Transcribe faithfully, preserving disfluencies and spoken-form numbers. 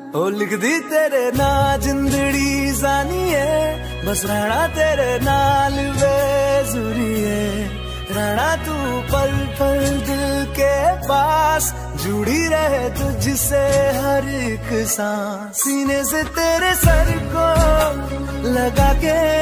ओ लिख दी तेरे ना जिंदड़ी जानिए, बस रहना तेरे नाल बेजुरिए, रहना तू पल पल दिल के पास, जुड़ी रहे तुझसे हर एक सांस, सीने से तेरे सर को लगा के